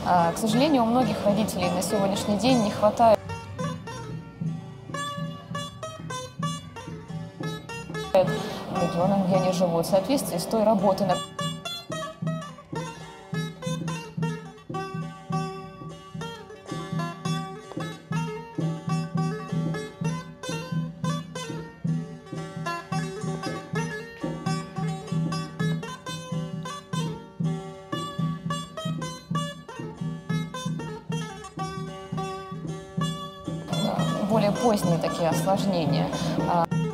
К сожалению, у многих родителей на сегодняшний день не хватает регионам, где они живут, в соответствии с той работой, более поздние такие осложнения.